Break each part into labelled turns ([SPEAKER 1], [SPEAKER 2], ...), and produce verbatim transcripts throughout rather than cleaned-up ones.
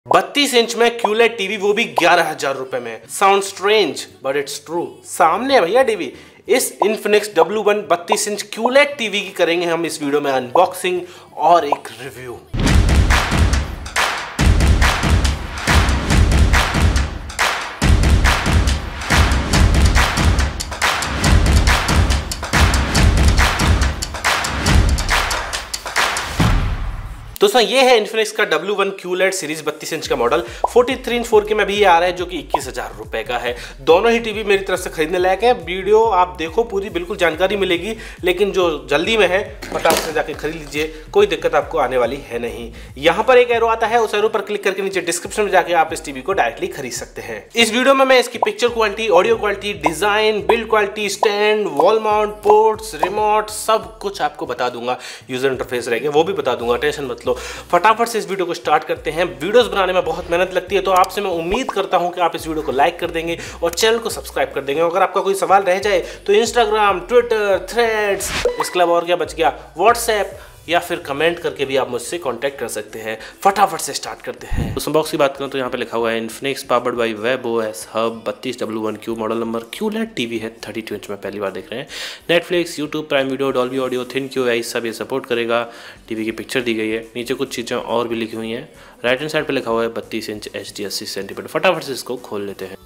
[SPEAKER 1] बत्तीस इंच में culotte TV, वो भी ग्यारह हजार रुपए में। Sound strange but it's true. सामने है भैया टीवी। इस इन्फिनिक्स डब्ल्यू वन बत्तीस इंच क्यूलेट टीवी की करेंगे हम इस वीडियो में अनबॉक्सिंग और एक रिव्यू। दोस्तों ये है इन्फिनिक्स का डब्ल्यू वन क्यूलेट सीरीज बत्तीस इंच का मॉडल। तैंतालीस इंच फोर के में भी ये आ रहा है जो कि इक्कीस हजार रुपए का है। दोनों ही टीवी मेरी तरफ से खरीदने लायक है। वीडियो आप देखो पूरी, बिल्कुल जानकारी मिलेगी, लेकिन जो जल्दी में है फटाफट से जाके खरीद लीजिए, कोई दिक्कत आपको आने वाली है नहीं। यहाँ पर एक एरो आता है, उस एरो पर क्लिक करके नीचे डिस्क्रिप्शन में जाके आप इस टीवी को डायरेक्टली खरीद सकते हैं। इस वीडियो में मैं इसकी picture quality, audio quality, design, build quality, stand, wall mount, ports, remote, सब कुछ आपको बता दूंगा। यूजर इंटरफेस रहेगा वो भी बता दूंगा, टेंशन मत लो। फटाफट से इस वीडियो को स्टार्ट करते हैं। वीडियोस बनाने में बहुत मेहनत लगती है, तो आपसे मैं उम्मीद करता हूं कि आप इस वीडियो को लाइक कर देंगे और चैनल को सब्सक्राइब कर देंगे। अगर आपका कोई सवाल रह जाए तो इंस्टाग्राम, ट्विटर, थ्रेड्स, इसके अलावा और क्या बच गया, व्हाट्सएप, या फिर कमेंट करके भी आप मुझसे कांटेक्ट कर सकते हैं। फटाफट से स्टार्ट करते हैं। उस बॉक्स की बात करूं तो यहाँ पे लिखा हुआ है Infinix powered by webOS hub बत्तीस W one Q, model number QLED TV है, बत्तीस इंच में पहली बार देख रहे हैं। Netflix, YouTube, prime video, Dolby audio, thin Q I सब ये सपोर्ट करेगा। टीवी की पिक्चर दी गई है, नीचे कुछ चीज़ें और भी लिखी हुई हैं। राइट हैंड साइड पर लिखा हुआ है बत्तीस इंच एच डी अस्सी सेंटीमीटर। फटाफट से इसको खोल लेते हैं।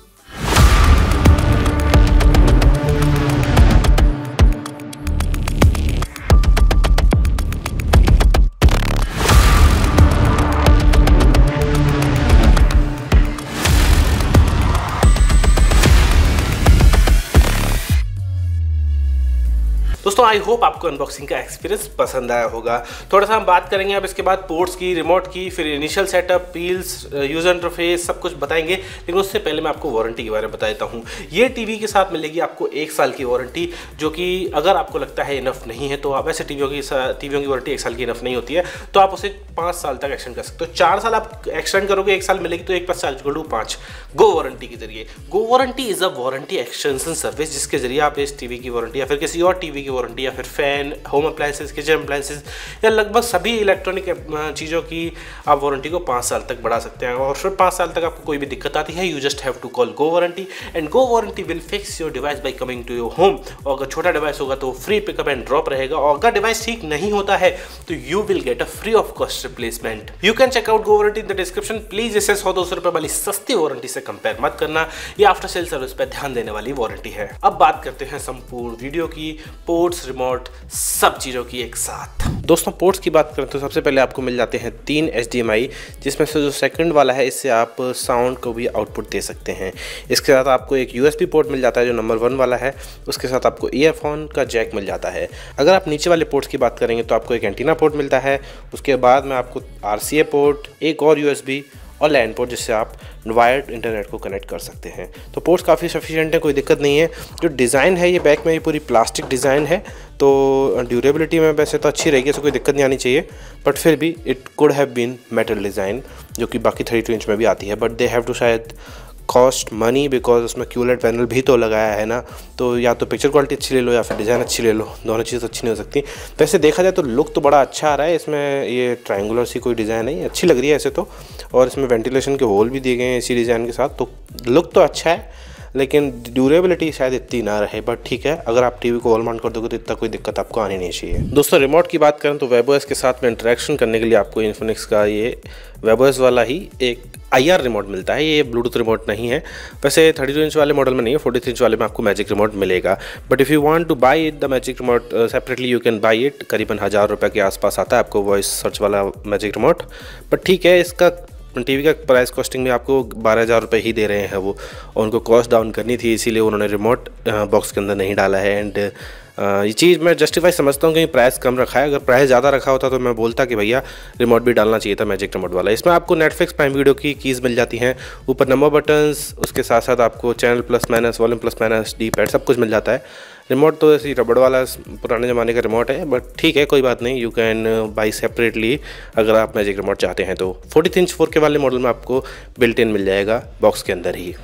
[SPEAKER 1] दोस्तों आई होप आपको अनबॉक्सिंग का एक्सपीरियंस पसंद आया होगा। थोड़ा सा हम बात करेंगे अब इसके बाद पोर्ट्स की, रिमोट की, फिर इनिशियल सेटअप, पील्स, यूजर इंटरफेस, सब कुछ बताएंगे। लेकिन उससे पहले मैं आपको वारंटी के बारे में बता देता हूँ। ये टीवी के साथ मिलेगी आपको एक साल की वारंटी, जो कि अगर आपको लगता है इनफ नहीं है तो आप वैसे टीवियों की टीवियों की वारंटी एक साल की इनफ नहीं होती है, तो आप उसे पाँच साल तक एक्सटेंड कर सकते हो। चार साल आप एक्सटेंड करोगे, एक साल मिलेगी, तो एक पाँच साल को पाँच गो वारंटी के जरिए। Go warranty is a warranty extension service, जिसके जरिए आप इस टीवी की वारंटी या फिर किसी और टीवी की वारंटी या फिर fan, home appliances, kitchen appliances या लगभग सभी इलेक्ट्रॉनिक चीज़ों की आप वारंटी को पाँच साल तक बढ़ा सकते हैं। और फिर पाँच साल तक आपको कोई भी दिक्कत आती है, you just have to call go warranty and go warranty will fix your device by coming to your home. और अगर छोटा डिवाइस होगा तो फ्री पिकअप एंड ड्रॉप रहेगा, और अगर डिवाइस ठीक नहीं होता है तो you will get a free of cost replacement. You can check out go warranty in the description. Please इसे सौ दो सौ रुपए वाली सस्ती वारंटी से कंपेयर मत करना, ये आफ्टर सेल सर्विस पर ध्यान देने वाली वारंटी है। अब बात करते हैं संपूर्ण वीडियो की, पोर्ट्स, रिमोट, सब चीज़ों की एक साथ। दोस्तों पोर्ट्स की बात करें तो सबसे पहले आपको मिल जाते हैं तीन एच डी एम आई, जिसमें से जो सेकंड वाला है इससे आप साउंड को भी आउटपुट दे सकते हैं। इसके साथ आपको एक यू एस बी पोर्ट मिल जाता है जो नंबर वन वाला है। उसके साथ आपको ईयरफोन का जैक मिल जाता है। अगर आप नीचे वाले पोर्ट्स की बात करेंगे तो आपको एक एंटीना पोर्ट मिलता है। उसके बाद में आपको आर सी ए पोर्ट, एक और यू एस बी और लैन पोर्ट, जिससे आप वायर्ड इंटरनेट को कनेक्ट कर सकते हैं। तो पोर्ट्स काफ़ी सफिशिएंट है, कोई दिक्कत नहीं है। जो डिज़ाइन है ये बैक में ये पूरी प्लास्टिक डिज़ाइन है, तो ड्यूरेबिलिटी में वैसे तो अच्छी रहेगी, ऐसे कोई दिक्कत नहीं आनी चाहिए। बट फिर भी it could have been metal design, जो कि बाकी थर्टी टू इंच में भी आती है। बट दे हैव टू शायद कॉस्ट मनी, बिकॉज उसमें क्यूलेट पैनल भी तो लगाया है ना। तो या तो पिक्चर क्वालिटी अच्छी ले लो या फिर डिज़ाइन अच्छी ले लो, दोनों चीज़ अच्छी नहीं हो सकती। वैसे देखा जाए तो लुक तो बड़ा अच्छा आ रहा है। इसमें ये ट्रायंगुलर सी कोई डिज़ाइन नहीं अच्छी लग रही है ऐसे तो, और इसमें वेंटिलेशन के होल भी दिए गए हैं इसी डिज़ाइन के साथ, तो लुक तो अच्छा है। लेकिन ड्यूरेबिलिटी शायद इतनी ना रहे, बट ठीक है, अगर आप टीवी को वॉल माउंट कर दोगे तो इतना कोई दिक्कत आपको आनी नहीं चाहिए। दोस्तों रिमोट की बात करें तो वेबओएस के साथ में इंटरेक्शन करने के लिए आपको इन्फिनिक्स का ये वेबओएस वाला ही एक आई आर रिमोट मिलता है। ये ब्लूटूथ रिमोट नहीं है। वैसे थर्टी टू इंच वाले मॉडल में नहीं है, फोर्टी थ्री इंच वाले में आपको मैजिक रिमोट मिलेगा। But if you want to buy it the magic remote separately you can buy it. करीबन हज़ार रुपये के आसपास आता है आपको वॉइस सर्च वाला मैजिक रिमोट। बट ठीक है, इसका टीवी का प्राइस कॉस्टिंग में आपको बारह हज़ार रुपये ही दे रहे हैं वो, और उनको कॉस्ट डाउन करनी थी, इसीलिए उन्होंने रिमोट बॉक्स के अंदर नहीं डाला है। एंड ये चीज़ मैं जस्टिफाई समझता हूँ कि प्राइस कम रखा है। अगर प्राइस ज़्यादा रखा होता तो मैं बोलता कि भैया रिमोट भी डालना चाहिए था मैजिक रिमोट वाला। इसमें आपको नेटफ्लिक्स, प्राइम वीडियो की कीज़ मिल जाती हैं, ऊपर नंबर बटन्स, उसके साथ साथ आपको channel plus minus, volume plus minus, D pad, सब कुछ मिल जाता है। रिमोट तो ऐसी रबड़ वाला पुराने ज़माने का रिमोट है, बट ठीक है, कोई बात नहीं, यू कैन बाई सेपरेटली अगर आप मैजिक रिमोट चाहते हैं तो। फोर्टी इंच फोर के वाले मॉडल में आपको बिल्ट इन मिल जाएगा बॉक्स के अंदर ही।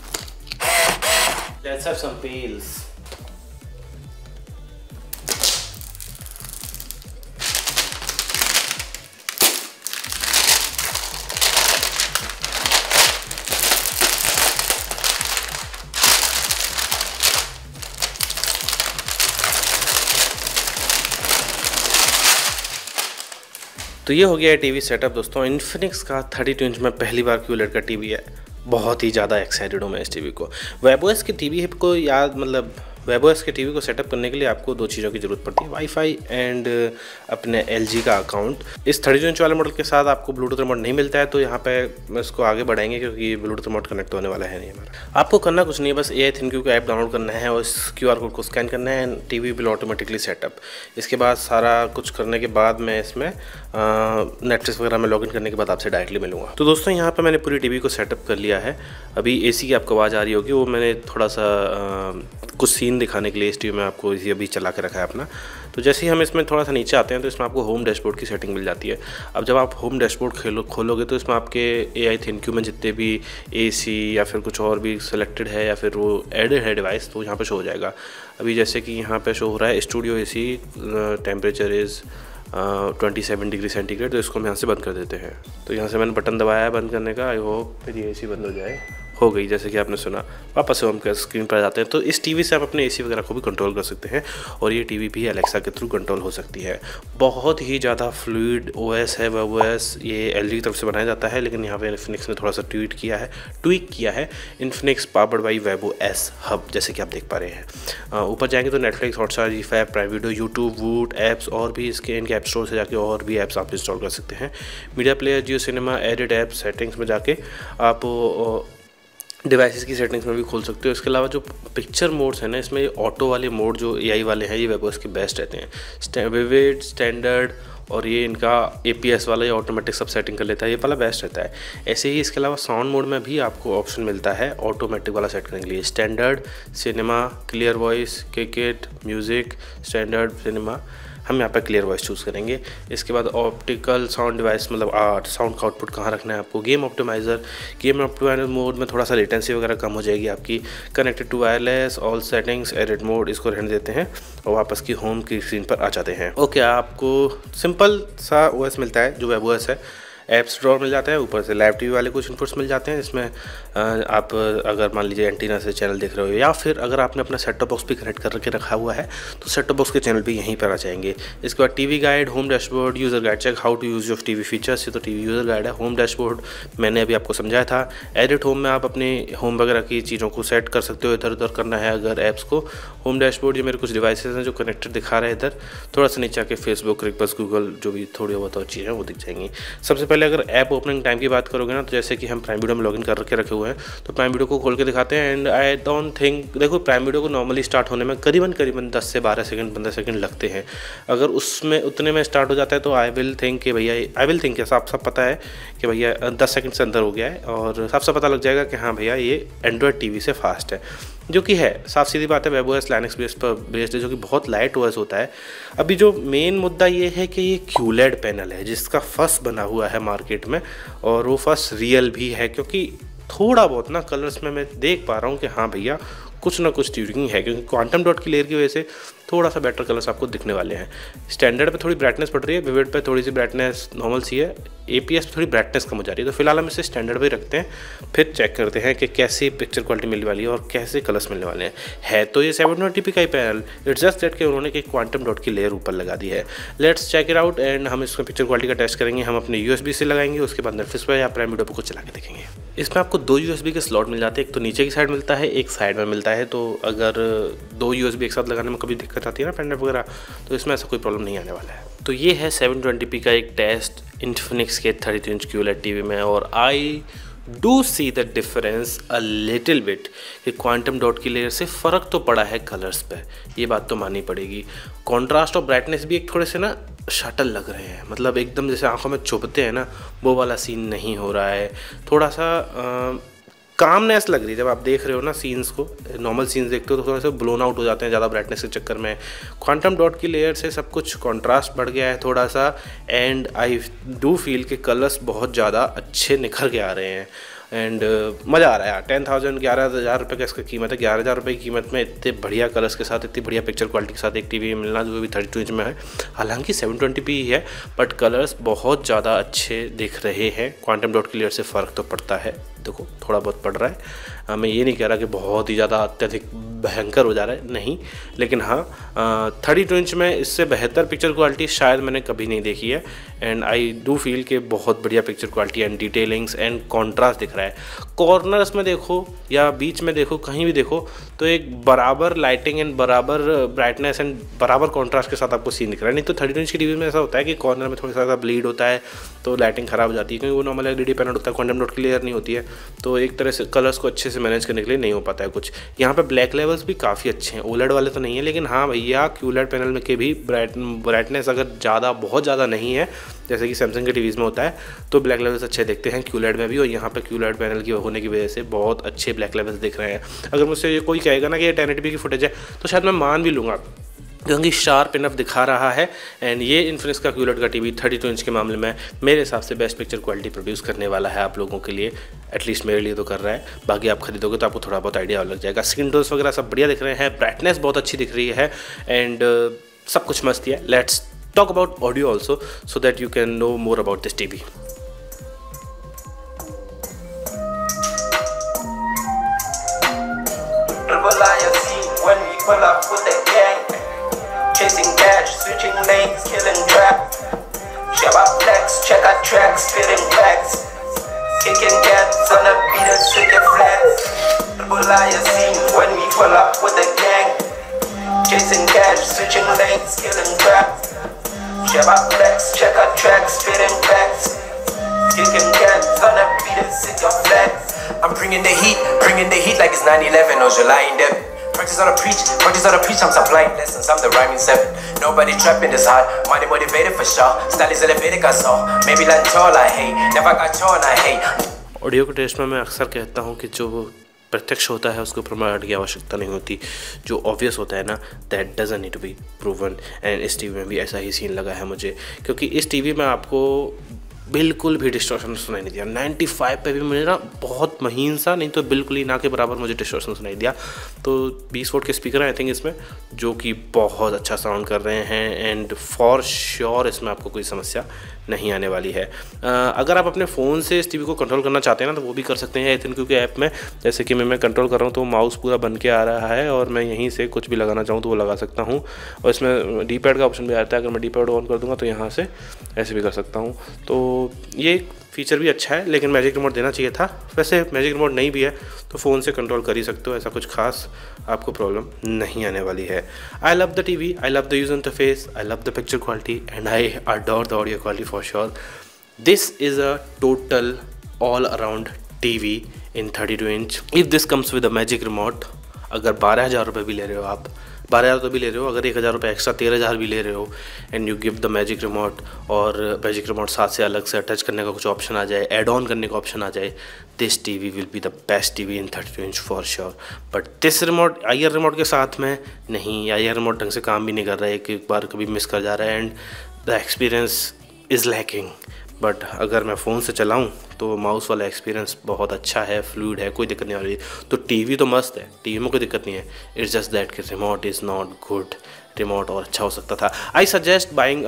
[SPEAKER 1] Let's have some peels. तो ये हो गया है टीवी सेटअप दोस्तों, इन्फिनिक्स का थर्टी टू इंच में पहली बार क्यूलेट का टीवी है। बहुत ही ज़्यादा एक्साइटेड हूँ मैं इस टीवी को। वेबओएस के टीवी को याद मतलब वेबओएस के टीवी को सेटअप करने के लिए आपको दो चीज़ों की ज़रूरत पड़ती है, वाईफाई एंड अपने एलजी का अकाउंट। इस थर्टी टू इंच वाले मॉडल के साथ आपको ब्लूटूथ रिमोट नहीं मिलता है, तो यहाँ पे मैं इसको आगे बढ़ाएंगे क्योंकि ब्लूटूथ रिमोट कनेक्ट होने वाला है नहीं हमारा। आपको करना कुछ नहीं है, बस एआई थिंक का ऐप डाउनलोड करना है और इस क्यूआर कोड को स्कैन करना है, टीवी विल ऑटोमेटिकली सेटअप। इसके बाद सारा कुछ करने के बाद मैं इसमें नेटफ्लिक्स वगैरह में लॉगिन करने के बाद आपसे डायरेक्टली मिलूंगा। तो दोस्तों यहाँ पे मैंने पूरी टीवी को सेटअप कर लिया है। अभी एसी की आपको आवाज़ आ रही होगी, वो मैंने थोड़ा सा आ, कुछ सीन दिखाने के लिए इस टीवी में आपको इसी अभी चला के रखा है अपना। तो जैसे ही हम इसमें थोड़ा सा नीचे आते हैं तो इसमें आपको होम डैशबोर्ड की सेटिंग मिल जाती है। अब जब आप होम डैशबोर्ड खेलो खोलोगे तो इसमें आपके एआई थिंक में जितने भी एसी या फिर कुछ और भी सिलेक्टेड है या फिर वो एडेड है डिवाइस, तो यहाँ पे शो हो जाएगा। अभी जैसे कि यहाँ पे शो हो रहा है studio AC temperature is twenty seven degree centigrade, तो इसको हम यहाँ से बंद कर देते हैं। तो यहाँ से मैंने बटन दबाया है बंद करने का, आई होप फिर ये एसी बंद हो जाए। हो गई जैसे कि आपने सुना। वापस से हम स्क्रीन पर आ जाते हैं। तो इस टीवी से आप अपने एसी वगैरह को भी कंट्रोल कर सकते हैं और ये टीवी भी एलेक्सा के थ्रू कंट्रोल हो सकती है। बहुत ही ज़्यादा फ्लूइड ओएस है वेब ओएस, ये एलजी की तरफ से बनाया जाता है, लेकिन यहाँ पे इन्फिनिक्स ने थोड़ा सा ट्वीट किया है ट्वीक किया है। Infinix powered by webOS hub, जैसे कि आप देख पा रहे हैं। ऊपर जाएंगे तो Netflix, Hotstar, Zee five, Prime Video, YouTube, Voot apps और भी इसके इनके ऐप स्टोर से जाके और भी ऐप्स आप इंस्टॉल कर सकते हैं। Media player, Jio Cinema, edit app settings में जाके आप डिवाइसेस की सेटिंग्स में भी खोल सकते हो। इसके अलावा जो पिक्चर मोड्स हैं ना, इसमें ऑटो वाले मोड जो एआई वाले हैं ये वेबओएस के बेस्ट रहते हैं। विविड, स्टैंडर्ड और ये इनका एपीएस वाला ये ऑटोमेटिक सब सेटिंग कर लेता है, ये वाला बेस्ट रहता है। ऐसे ही इसके अलावा साउंड मोड में भी आपको ऑप्शन मिलता है ऑटोमेटिक वाला सेट करने के लिए। Standard, cinema, clear voice, cricket, music, standard cinema, हम यहाँ पर क्लियर वॉइस चूज़ करेंगे। इसके बाद ऑप्टिकल साउंड डिवाइस मतलब आर्ट साउंड का आउटपुट कहाँ रखना है आपको। Game optimizer, game optimizer mode में थोड़ा सा लेटेंसी वगैरह कम हो जाएगी आपकी। Connected to wireless, all settings, edit mode, इसको रहने देते हैं और वापस की होम की स्क्रीन पर आ जाते हैं। ओके, आपको सिंपल सा ओएस मिलता है जो वेब ओएस है। ऐप्स ड्रॉर मिल जाता है, ऊपर से लाइव टीवी वाले कुछ इनपुट्स मिल जाते हैं। इसमें आप अगर मान लीजिए एंटीना से चैनल देख रहे हो या फिर अगर आपने अपना सेट टॉप बॉक्स भी कनेक्ट करके रखा हुआ है तो सेट टॉप बॉक्स के चैनल भी यहीं पर आ जाएंगे। इसके बाद TV guide, home dashboard, user guide, check how to use your TV features, ये तो टीवी यूज़र गाइड है। होम डैशबोर्ड मैंने अभी आपको समझाया था। एडिट होम में आप अपने होम वगैरह की चीज़ों को सेट कर सकते हो, इधर उधर करना है अगर ऐप्स को। होम डैशबोर्ड, ये मेरे कुछ डिवाइसेज हैं जो कनेक्टेड दिखा रहे हैं इधर। थोड़ा सा नीचे आके फेसबुक, रिक्बस, गूगल जो भी थोड़ी बहुत और चीज़ें वो दिख जाएंगी। सबसे पहले अगर ऐप ओपनिंग टाइम की बात करोगे ना, तो जैसे कि हम प्राइम वीडियो में लॉगिन कर रखे रखे हुए हैं तो प्राइम वीडियो को खोल के दिखाते हैं। एंड आई डोंट थिंक, देखो प्राइम वीडियो को नॉर्मली स्टार्ट होने में करीबन करीबन दस से बारह सेकंड पंद्रह सेकंड लगते हैं। अगर उसमें उतने में स्टार्ट हो जाता है तो आई विल थिंक कि भैया आई विल थिंक साफ साफ पता है कि भैया दस सेकंड से अंदर हो गया है और साफ साफ पता लग जाएगा कि हाँ भैया ये एंड्रॉयड टीवी से फास्ट है, जो कि है। साफ सीधी बात है, वेबओएस लाइनक्स बेस्ड पर बेस्ड है जो कि बहुत लाइट ओएस होता है। अभी जो मेन मुद्दा ये है कि ये क्यूलेड पैनल है जिसका फर्स्ट बना हुआ है मार्केट में और वो फर्स्ट रियल भी है, क्योंकि थोड़ा बहुत ना कलर्स में मैं देख पा रहा हूँ कि हाँ भैया कुछ ना कुछ ट्यूनिंग है, क्योंकि क्वांटम डॉट की लेयर की वजह से थोड़ा सा बेटर कलर्स आपको दिखने वाले हैं। स्टैंडर्ड पे थोड़ी ब्राइटनेस बढ़ रही है, विविड पे थोड़ी सी ब्राइटनेस नॉर्मल सी है, एपीएस पे थोड़ी ब्राइटनेस कम हो जा रही है। तो फिलहाल हम इसे स्टैंडर्ड पे रखते हैं, फिर चेक करते हैं कि कैसी पिक्चर क्वालिटी मिलने वाली है और कैसे कलर्स मिलने वाले हैं। है तो ये सेवन ट्वेंटी पी का ही पैनल, इट्स जस्ट दैट कि उन्होंने एक क्वांटम डॉट की लेयर ऊपर लगा दी है। Let's check it out and हम इसका पिक्चर क्वालिटी का टेस्ट करेंगे। हम अपने यूएसबी से लगाएंगे, उसके बाद नेटफ्लिक्स पर या प्राइम वीडियो पर कुछ चला के देखेंगे। इसमें आपको दो यूएसबी के स्लॉट मिल जाते हैं, एक तो नीचे की साइड मिलता है, एक साइड में मिलता है। तो अगर दो यूएसबी एक साथ लगाने में कभी दिक्कत आती है ना पेन ड्राइव वगैरह, तो इसमें ऐसा कोई प्रॉब्लम नहीं आने वाला है। तो ये है सेवन ट्वेंटी पी का एक टेस्ट इन्फिनिक्स के thirty two inch QLED TV में, और I do see the difference a little bit कि क्वांटम डॉट की लेयर से फ़र्क तो पड़ा है कलर्स पे, ये बात तो माननी पड़ेगी। कॉन्ट्रास्ट और ब्राइटनेस भी एक थोड़े से ना शटल लग रहे हैं, मतलब एकदम जैसे आंखों में चुभते हैं ना, वो वाला सीन नहीं हो रहा है। थोड़ा सा आ, कामनेस लग रही है जब आप देख रहे हो ना सीन्स को। नॉर्मल सीन्स देखते हो तो थोड़ा सा ब्लोन आउट हो जाते हैं ज़्यादा ब्राइटनेस के चक्कर में। क्वांटम डॉट की लेयर से सब कुछ कंट्रास्ट बढ़ गया है थोड़ा सा, एंड आई डू फील कि कलर्स बहुत ज़्यादा अच्छे निखर के आ रहे हैं एंड uh, मज़ा आ रहा है यार। टेन थाउजेंड ग्यारह हज़ार रुपये का इसका कीमत है। ग्यारह हज़ार रुपये की कीमत में इतने बढ़िया कलर्स के साथ, इतनी बढ़िया पिक्चर क्वालिटी के साथ एक टीवी मिलना जो भी थर्टी टू इंच में है। हालांकि सेवन ट्वेंटी पी ही है, बट कलर्स बहुत ज़्यादा अच्छे दिख रहे हैं। क्वांटम डॉट की लेयर से फ़र्क तो पड़ता है। देखो थोड़ा बहुत पड़ रहा है। मैं ये नहीं कह रहा कि बहुत ही ज़्यादा अत्यधिक भयंकर हो जा रहा है, नहीं, लेकिन हाँ थर्टी टू इंच में इससे बेहतर पिक्चर क्वालिटी शायद मैंने कभी नहीं देखी है। एंड आई डू फील कि बहुत बढ़िया picture quality and detailings and contrast दिख रहा है। कॉर्नर्स में देखो या बीच में देखो, कहीं भी देखो तो एक बराबर लाइटिंग एंड बराबर ब्राइटनेस एंड बराबर कॉन्ट्रास्ट के साथ आपको सीन दिख रहा है। नहीं तो थर्टी टू इंच की टीवी में ऐसा होता है कि कॉर्नर में थोड़ा सा ब्लीड होता है तो लाइटिंग ख़राब हो जाती है, क्योंकि वो नॉर्मल एलईडी पैनल होता है, क्वांटम डॉट क्लियर नहीं होती है, तो एक तरह से कलर्स को अच्छे से मैनेज करने के लिए नहीं हो पाता है कुछ। यहाँ पे ब्लैक लेवल्स भी काफ़ी अच्छे हैं, ओलेड वाले तो नहीं है, लेकिन हाँ भैया क्यूलेड पैनल में के भी ब्राइट ब्राइटनेस अगर ज़्यादा बहुत ज़्यादा नहीं है जैसे कि सैमसंग के टीवीज़ में होता है तो ब्लैक लेवल्स अच्छे दिखते हैं क्यूलेड में भी। और यहाँ पे क्यूलेड पैनल की होने की वजह से बहुत अच्छे ब्लैक लेवल्स दिख रहे हैं। अगर मुझसे ये कोई कहेगा ना कि ये टेन एटी पी की फुटेज है तो शायद मैं मान भी लूँगा, क्योंकि शार्प इनफ दिखा रहा है। एंड ये इन्फिनिक्स का क्यूलेड का टीवी थर्टी टू इंच के मामले में मेरे हिसाब से बेस्ट पिक्चर क्वालिटी प्रोड्यूस करने वाला है आप लोगों के लिए, एटलीस्ट मेरे लिए तो कर रहा है। बाकी आप खरीदोगे तो आपको थोड़ा बहुत आइडिया लग जाएगा। स्क्रीन टोन्स वगैरह सब बढ़िया दिख रहे हैं, ब्राइटनेस बहुत अच्छी दिख रही है एंड uh, सब कुछ मस्त है। Let's talk about audio also so that you can know more about this TV.
[SPEAKER 2] Chasing cash, switching lanes, killing trap. Shabba flex, check our tracks, spitting facts. Kicking cats on the beat and sick flats. Triple I scene when we pull up with the gang. Chasing cash, switching lanes, killing trap. Shabba flex, check our tracks, spitting facts. Kicking cats on the beat and sick flats. I'm bringing the heat, bringing the heat like it's nine eleven or July in Devon. Practice on a preach, practice on a preach, I'm supplying lessons, I'm the rhyming seven. Nobody trapping this hard, money motivated for sure. Style is elevated, I saw. Maybe like tall I hate, never got torn I hate.
[SPEAKER 1] Audio के test में मैं अक्सर कहता हूँ कि जो प्रत्यक्ष होता है उसको प्रमाण की आवश्यकता नहीं होती, जो ऑब्वियस होता है ना that doesn't need to be proven. And इस टीवी में भी ऐसा ही सीन लगा है मुझे, क्योंकि इस टीवी में आपको बिल्कुल भी डिस्टॉर्शन सुनाई नहीं दिया। नाइन्टी फाइव पे भी मुझे ना बहुत महीन सा, नहीं तो बिल्कुल ही ना के बराबर मुझे डिस्टॉर्शन सुनाई दिया। तो बीस वोट के स्पीकर हैं आई थिंक इसमें, जो कि बहुत अच्छा साउंड कर रहे हैं एंड फॉर श्योर इसमें आपको कोई समस्या नहीं आने वाली है। आ, अगर आप अपने फ़ोन से इस टीवी को कंट्रोल करना चाहते हैं ना तो वो भी कर सकते हैं एथिन क्योंकि ऐप में। जैसे कि मैं मैं कंट्रोल कर रहा हूँ तो माउस पूरा बन के आ रहा है और मैं यहीं से कुछ भी लगाना चाहूँ तो वो लगा सकता हूँ। और इसमें डी पैड का ऑप्शन भी आता है, अगर मैं डी पैड ऑन कर दूँगा तो यहाँ से ऐसे भी कर सकता हूँ। तो ये फीचर भी अच्छा है, लेकिन मैजिक रिमोट देना चाहिए था। वैसे मैजिक रिमोट नहीं भी है तो फ़ोन से कंट्रोल कर ही सकते हो, ऐसा कुछ खास आपको प्रॉब्लम नहीं आने वाली है। I love the TV, I love the user interface, I love the picture quality and I adore the audio quality for sure. This is a total all around TV in thirty two inch. If this comes with a magic remote, अगर बारह हज़ार रुपये भी ले रहे हो आप, बारह हज़ार तो भी ले रहे हो, अगर एक हज़ार रुपये एक्स्ट्रा तेरह हज़ार भी ले रहे हो and you give the magic remote और मैजिक रिमोट साथ से अलग से अटैच करने का कुछ ऑप्शन आ जाए, एड ऑन करने का ऑप्शन आ जाए, this TV will be the best TV in thirty two inch for sure. But this remote I R remote के साथ में नहीं, आई आर रिमोट ढंग से काम भी नहीं कर रहा है, एक एक बार कभी मिस कर जा रहा है and the experience is lacking. But अगर मैं फ़ोन से चलाऊँ तो माउस वाला एक्सपीरियंस बहुत अच्छा है, फ्लूइड है, कोई दिक्कत नहीं आ रही। तो टीवी तो मस्त है, टीवी में कोई दिक्कत नहीं है, इट्स जस्ट दैट कि remote is not good. Remote और अच्छा हो सकता था। I suggest buying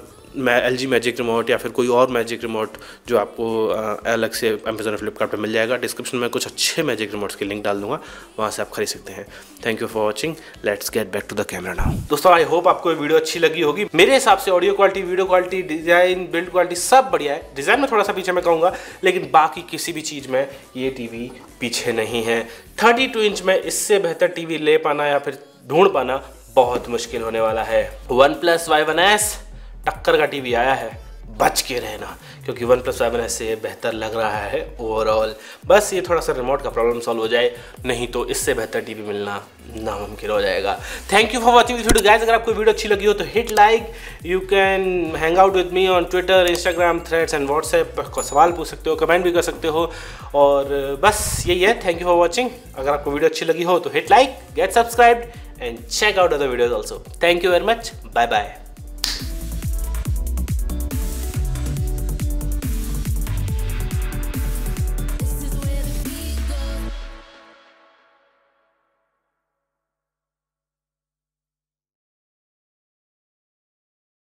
[SPEAKER 1] L G magic remote या फिर कोई और मैजिक रिमोट जो आपको uh, अलग से अमेजोन फ्लिपकार्ट पे मिल जाएगा। डिस्क्रिप्शन में कुछ अच्छे मैजिक रिमोट्स की लिंक डाल दूंगा, वहाँ से आप खरीद सकते हैं। Thank you for watching, let's get back to the camera now. दोस्तों आई होप आपको ये वीडियो अच्छी लगी होगी। मेरे हिसाब से audio quality, video quality, design, build quality सब बढ़िया है। डिज़ाइन में थोड़ा सा पीछे मैं कहूँगा, लेकिन बाकी किसी भी चीज़ में ये टीवी पीछे नहीं है। थर्टी टू इंच में इससे बेहतर टीवी ले पाना या फिर ढूंढ पाना बहुत मुश्किल होने वाला है। OnePlus Y one S टक्कर का टीवी आया है, बच के रहना, क्योंकि OnePlus Y one S से बेहतर लग रहा है ओवरऑल। बस ये थोड़ा सा रिमोट का प्रॉब्लम सॉल्व हो जाए, नहीं तो इससे बेहतर टीवी मिलना नामुमकिन हो जाएगा। Thank you for watching this video guys. अगर आपको वीडियो अच्छी लगी हो तो hit like, you can hang out with me on Twitter, Instagram, Threads and WhatsApp. को सवाल पूछ सकते हो, कमेंट भी कर सकते हो, और बस यही है। Thank you for watching. अगर आपको वीडियो अच्छी लगी हो तो hit like, get subscribed and check out other videos also. Thank you very much, bye bye.